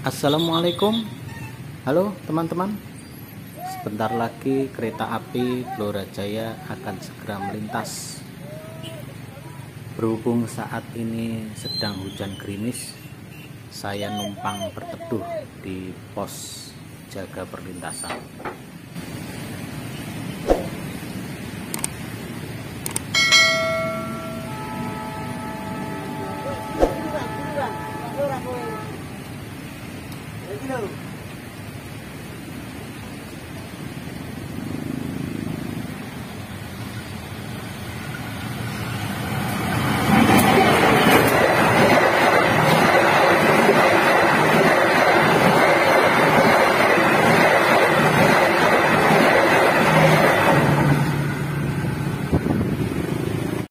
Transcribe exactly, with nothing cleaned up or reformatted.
Assalamualaikum. Halo teman-teman. Sebentar lagi kereta api Blora Jaya akan segera melintas. Berhubung saat ini sedang hujan gerimis, saya numpang berteduh di pos jaga perlintasan. Hello.